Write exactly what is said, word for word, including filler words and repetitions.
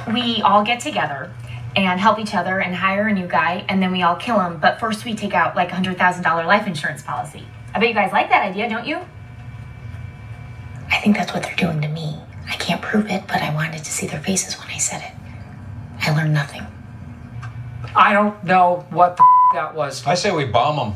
we all get together and help each other and hire a new guy, and then we all kill him. But first we take out like a one hundred thousand dollar life insurance policy. I bet you guys like that idea, don't you? I think that's what they're doing to me. I can't prove it, but I wanted to see their faces when I said it. I learned nothing. I don't know what the that was. I say we bomb them.